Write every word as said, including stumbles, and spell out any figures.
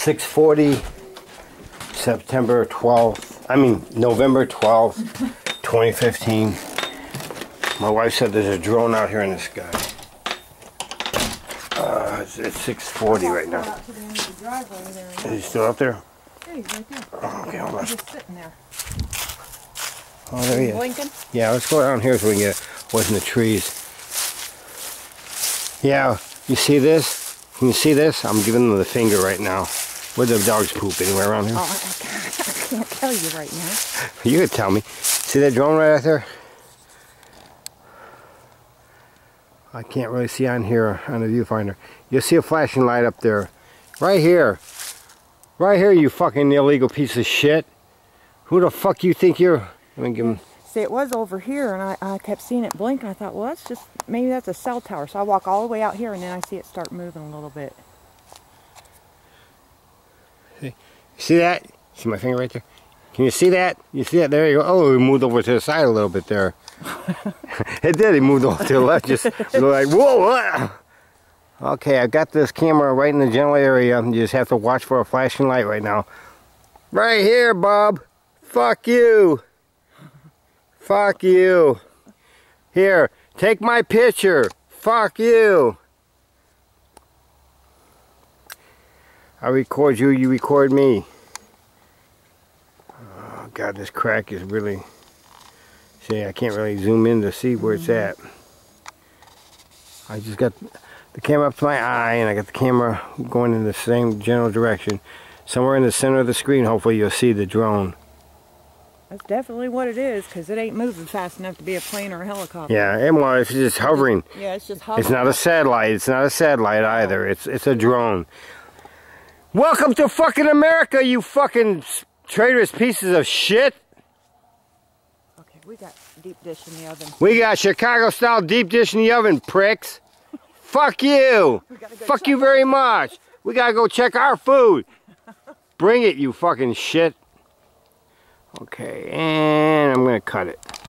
six forty, September twelfth, I mean November twelfth, twenty fifteen. My wife said there's a drone out here in the sky. Uh, it's, it's six forty right now. Is he still up there? Yeah, he's right there. Oh, okay, hold on. He's just sitting there. Oh, there he is. Blinking? Yeah, let's go down here so we can get what's in the trees. Yeah, you see this? Can you see this? I'm giving them the finger right now. Where the dogs poop? Anywhere around here? Oh, I can't, I can't tell you right now. You could tell me. See that drone right out there? I can't really see on here on the viewfinder. You'll see a flashing light up there. Right here. Right here, you fucking illegal piece of shit. Who the fuck you think you're... Let me give him... See, it was over here, and I, I kept seeing it blink, and I thought, well, that's just... Maybe that's a cell tower. So I walk all the way out here, and then I see it start moving a little bit. See, see that? See my finger right there? Can you see that? You see that? There you go. Oh, it moved over to the side a little bit there. It did. It moved over to the left. Just like, whoa, what? Okay, I've got this camera right in the general area. You just have to watch for a flashing light right now. Right here, Bob. Fuck you. Fuck you. Here, take my picture. Fuck you. I record you, you record me. Oh God, this crack is really... See, I can't really zoom in to see where it's at. I just got the camera up to my eye, and I got the camera going in the same general direction. Somewhere in the center of the screen, hopefully you'll see the drone. That's definitely what it is, because it ain't moving fast enough to be a plane or a helicopter. Yeah, and well, it's just hovering. Yeah, it's just hovering. It's not a satellite. It's not a satellite either. It's it's a drone. Welcome to fucking America, you fucking traitorous pieces of shit. Okay, we got deep dish in the oven. We got Chicago-style deep dish in the oven, pricks. Fuck you. Fuck you very much. We gotta go check our food. Bring it, you fucking shit. Okay, and I'm gonna cut it.